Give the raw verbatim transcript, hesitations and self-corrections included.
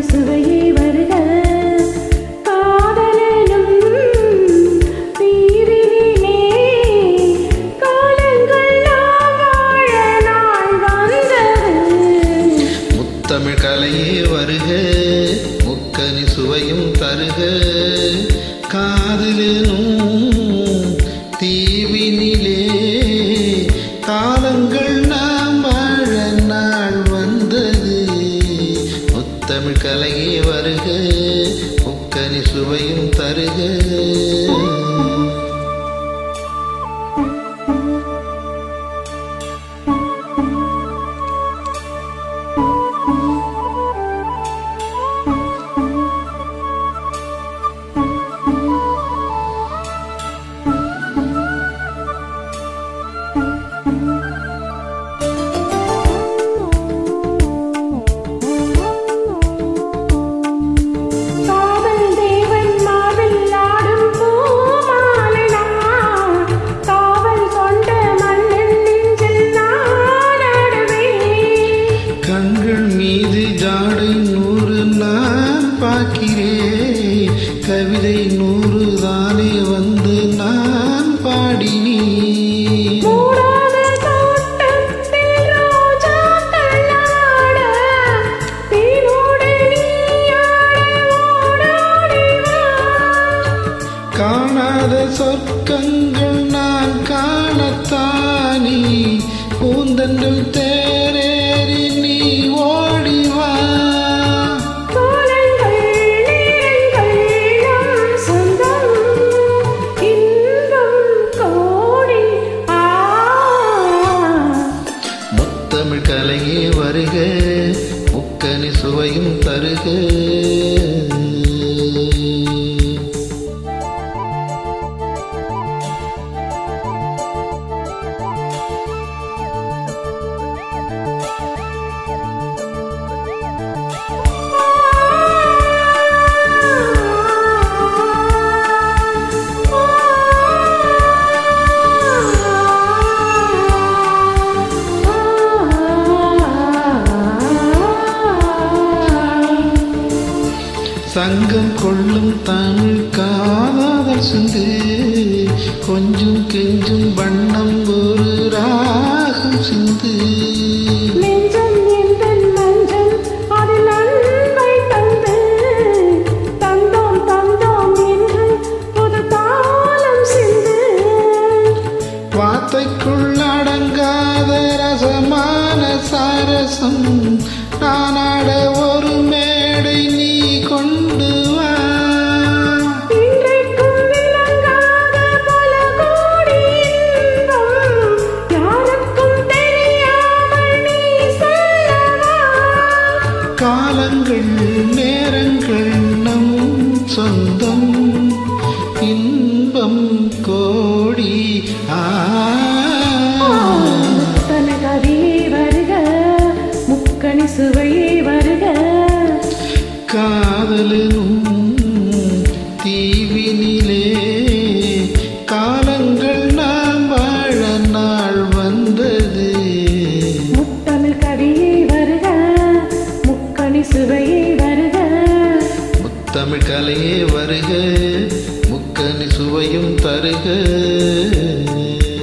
சுவையே வருக காதலனும் தீவினிலே காலங்கள் நாம் வாழ நாள் வந்தது முத்தமிழ் கலையே வருக முக்கனி சுவையும் தருக காதலனும் தீவினிலே காலங்கள் நாம் வாழ நாள் வந்தது முத்தமிழ் கலையே வருக முக்கனி சுவையும் தருக கண்கள் மீது ஜாடை நூறு நான் பார்க்கிறேன் கவிதை நூறு தானே வந்து நான் பாடினேன் காணாத சொர்க்கங்கள் நான் காணத்தானே பூந்தென்றல் தேரேறி நீ ஓடிவா முத்தமிழ் கலையே வருக முக்கனி சுவையும் தருக சங்கம் கொள்ளும் தமிழ் காதல் சிந்து கொஞ்சம் கெஞ்சும் வண்ணம் ஒரு ராகம் சிந்து நெஞ்சம் எந்தன் மஞ்சள் அதில் அன்பை தந்து தந்தோம் தந்தோம் என்று புது தாளம் சிந்து வார்த்தைக்குள் அடங்காத ரசமான சாரசம் நானாட ஒரு மேடை நீ கொண்டு வா இன்றைக்கும் விளங்காத பல கோடி இன்பம் யாருக்கும் தெரியாமல் நீ சொல்லவா காலங்கள் நேரங்கள் நம் சொந்தம் இன்பம் கோடி ஆ தனகவியே வருக முக்கனி சுவையே வருக காதலனும் தீவினிலே காலங்கள் நாம் வாழ நாள் வந்தது முத்தமிழ் கவியே வருக முக்கனி சுவையே வருக முத்தமிழ் கலையே வருக முக்கனி சுவையும் தருக